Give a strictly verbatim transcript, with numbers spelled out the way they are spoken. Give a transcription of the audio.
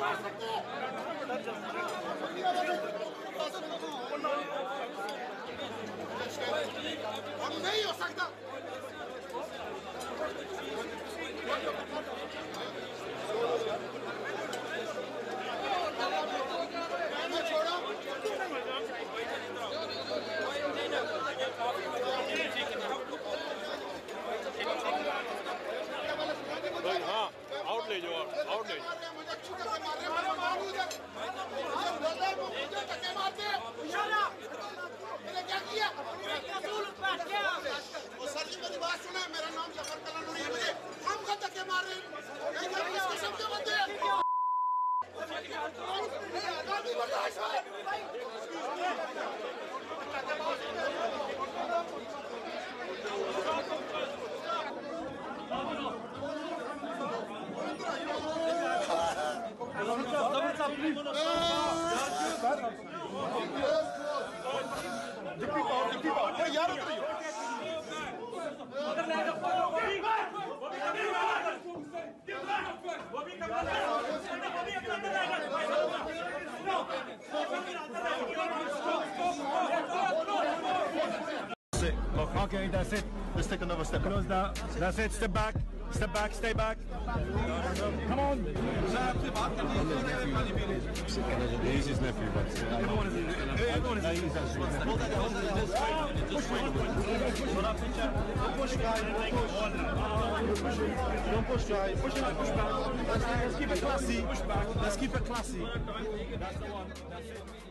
नहीं हो सकता। छोड़ो हाँ, आउट ले जाओ, आउट ले जाओ। मुझे अच्छी तरह मार रहे हैं, मेरे मारू इधर। मुझे धक्के मारते हैं। मैंने क्या किया? वो सर जी मेरी बात सुने, मेरा नाम ज़फर कलानौरी है, मुझे हम का धक्के मार रहे हैं। इसके सबके बंदे हैं। काफी बर्दाश्त है। Okay, that's it. Let's take another step. Close that. That's it. Step back. Step back. Stay back. Come on. He's his nephew, but everyone is. Everyone is. He's actually his nephew. Don't push, guys. Don't push, guys. Push back. Push back. Let's keep it classy. Let's keep it classy. That's the one. That's it.